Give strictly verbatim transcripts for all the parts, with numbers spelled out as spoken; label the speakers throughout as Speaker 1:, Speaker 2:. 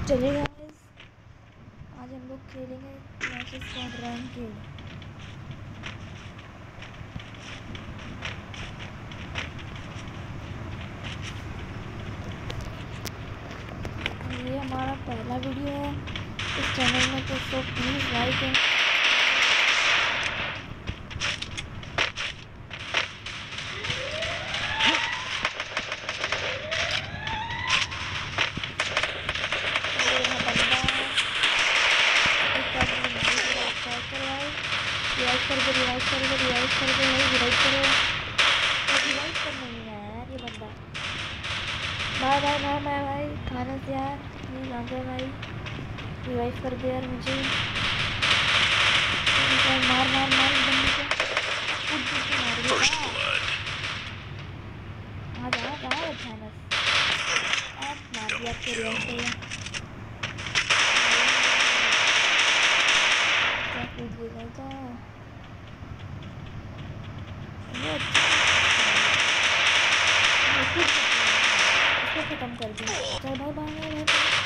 Speaker 1: चलेगा गाइस, आज हम लोग खेलेंगे मैचेस फॉर रैंकेड। ये हमारा पहला वीडियो है इस चैनल में, तो so please like and revise कर दो रिवाइज कर दो रिवाइज कर दो भाई रिवाइज करो। रिवाइज करना नहीं है यार ये बंदा। बाय बाय बाय बाय भाई खाना से यार नहीं जानते भाई। रिवाइज कर दे यार मुझे। मार मार मार बंदे को खुद से मार दिया। आ जा आ जा अचानक आप मार दिया के रिवाइज किया। क्या कूद गया था इसको खत्म कर दिया। चल भाई भाई भाई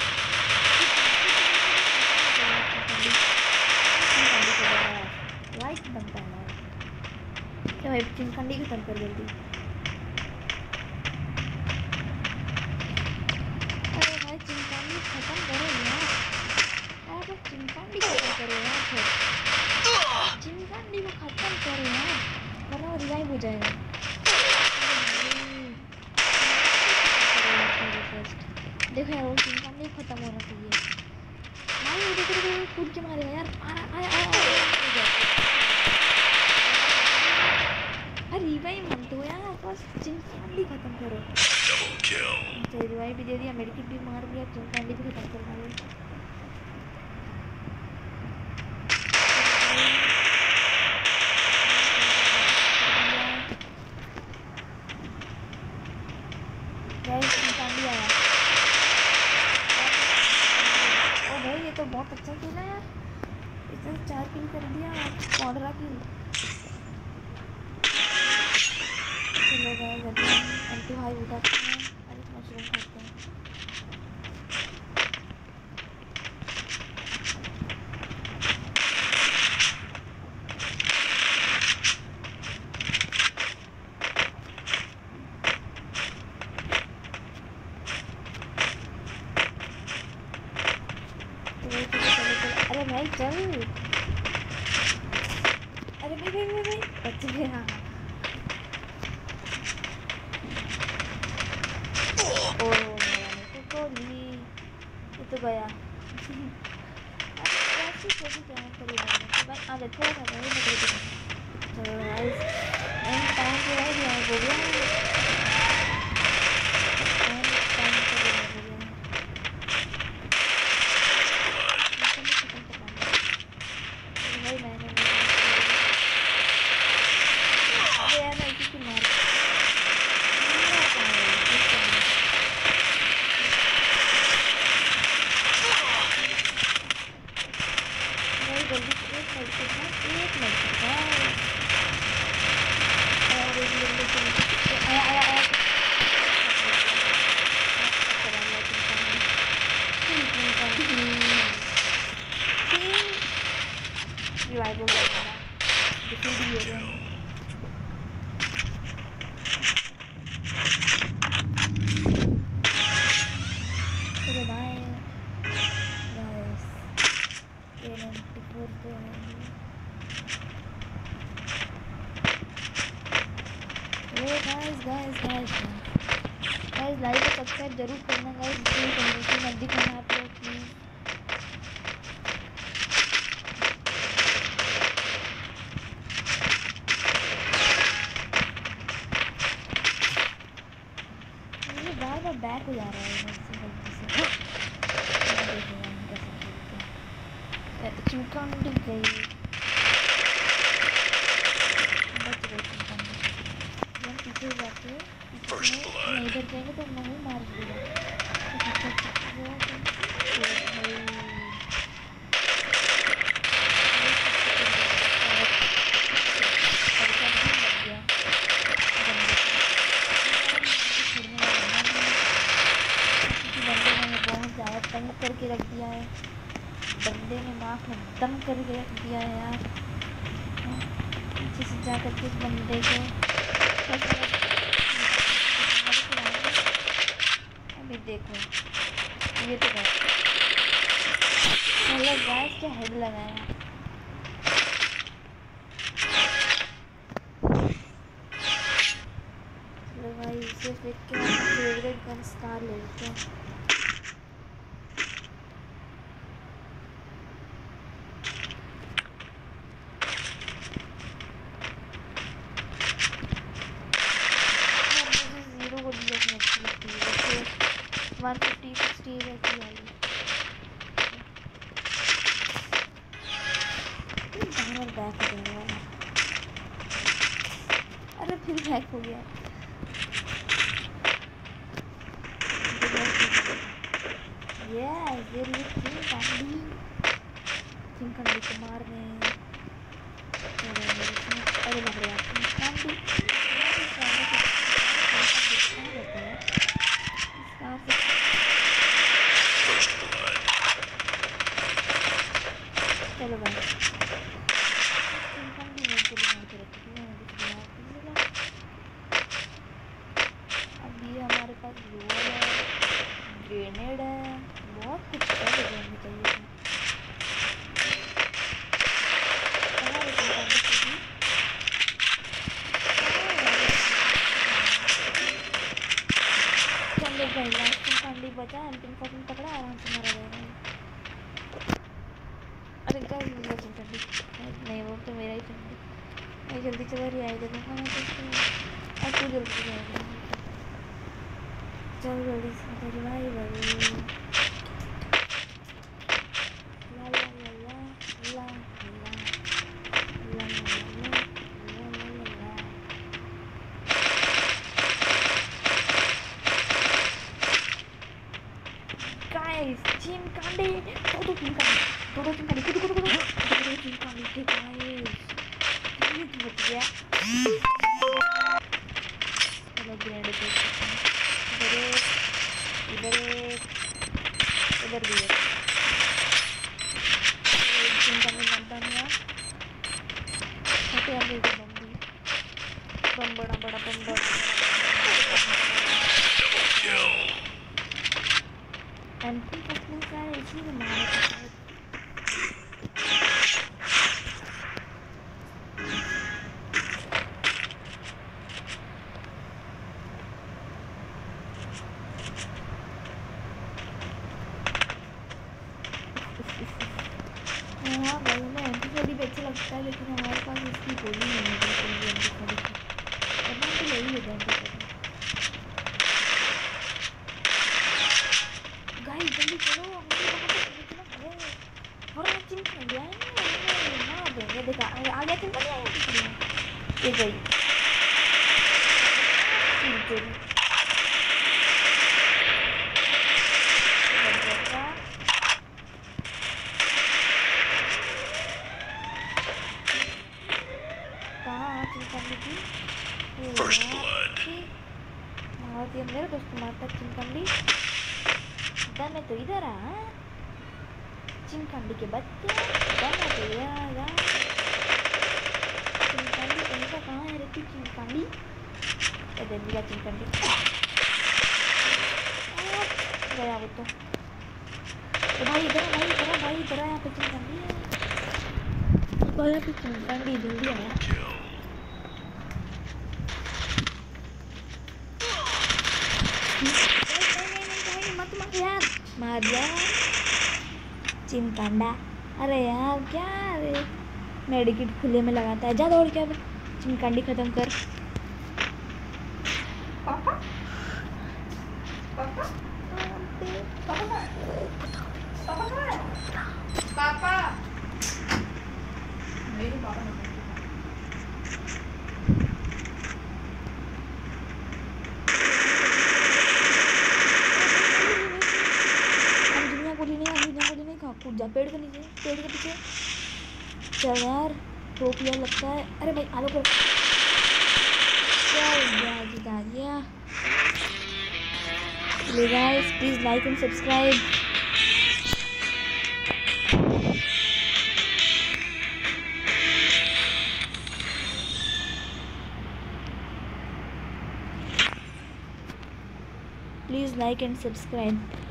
Speaker 1: लाइट बनता है क्या भाई। चिमकांडी खत्म कर जल्दी। अरे भाई चिमकांडी खत्म करो यार। अरे चिमकांडी खत्म करो यार। चिमकांडी को खत्म करो यार वरना रिवाइव हो जाएगा। देखो यार वो चिमकांडी खत्म होना चाहिए। भाई देखो देखो कूद के मारेगा यार। आया आया आया अरे रिवाइव मत दो यार, बस चिमकांडी खत्म करो। अच्छा रिवाइव भी दे दिया, मेडिकेट भी मार दिया, चिमकांडी भी खत्म कर दिया। चिमकांडी आया। ओ भाई ये तो बहुत अच्छा खेला यार, इसने चार किल कर दिया, पंद्रह किल। चलो गाइस अभी हम एंटी हाई उठाते हैं और एक मशरूम खाते हैं। अरे भाई चल, अरे भाई भाई भाई भाई बच गया। ओ मेरा तो गोली ये तो गया। कैसी कैसी क्या करेगा बस आ जा थोड़ा सा भाई मैं कर दूँ। चलो गाइस एंड टाइम पे भाई यहाँ हो गया। एंड टाइम पे हो गया। भाई मैंने अरे यार मैं इसी की मार जल्दी एक लड़के था एक लड़का था और एक लड़के आया आया आया रिवाइव हो गया था दिखी भी हो गया। चलो बाय गाइस ये नाइन्टी फोर पे ये guys guys guys guys like और सब्सक्राइब जरूर करना गाइस। कम्युनिटी में दिखाना आप लोग प्लीज। मुझे बार बार बैक हो जा रहा है इससे गलती से। चिमकांडी गई बच गई चिमकांडी। हम पीछे जाके नहीं इधर जाएंगे तो नहीं मार देगा। बहुत ज़्यादा दम करके रख दिया है बंदे ने, नाक में दम करके रख दिया है यार। पीछे से जा करके इस बंदे को अभी देखो ये तो मतलब गैस क्या हेड लगाया। चलो भाई इसे फेंक के फेवरेट गन स्टार ले लेते हैं। वन फिफ्टी सिक्सटी रहती वाली बैक हो गया। अरे फिर बैक हो गया। यस ये लिए तीन कांडी तीन कांडी को मार रहे हैं। अरे लग रहा है तीन कांडी चलो भाई अभी हमारे पास लोड है, ग्रेनेड है, बहुत कुछ है लेने चाहिए। चलो भाई लास्ट कांडी बचा है, एम फोर्टीन पकड़ा आराम से मारा जाएगा। अरे क्या नहीं वो तो मेरा ही चंडी। मैं जल्दी चला रही आई जल्दी खाना तो अब तू जल्दी जाएगा। चल जल्दी से भाई भाई ला ला ला ला ला ला ला। गाइस चिन कांडी दो दो तीन कांडी दो दो तीन कांडी कुछ कुछ कुछ दो दो तीन कांडी थे गाइस। ये तो बच गया। चलो ग्रेनेड पे इधर एक इधर एक इधर भी एक चिन कांडी बनता नहीं यार। अभी बम भी बम बड़ा बड़ा बम बड़ा एंटी पसंद का है इसी में मारा था। हाँ भाई मैं एंटी थोड़ी भी अच्छा लगता है लेकिन हमारे पास इसकी गोली नहीं है एंटी थोड़ी की। अब तो यही है एंटी थोड़ी। गाइस जल्दी चलो और चिन कांडी आए ना देंगे। देखा आ गया चिन कांडी आया ये गई चिन चोरी कहाँ चिन कांडी थी। फर्स्ट ब्लड मारती है मेरे दोस्त मारता चिन कांडी मैं तो इधर आ चिन कांडी के बच्चे मैं तो यार चिन कांडी कहीं का कहाँ है रहती चिन कांडी। इधर दिया चिन कांडी गया वो तो भाई इधर भाई इधर भाई इधर यहाँ पे चिन कांडी है। तो यहाँ पे चिन कांडी जल्दी आया। मत मत यार मार दिया चिन कांडा। अरे यार क्या अरे मेडिकेट खुले में लगाता है। जा दौड़ के अब चिन कांडी खत्म कर। पापा पापा पापा पापा पापा मेरे पापा कूद जा पेड़ के नीचे पेड़ के पीछे। चल यार टोप लिया लगता है। अरे भाई आलो कर चल गया जिता गया। Guys please like and subscribe. Please like and subscribe.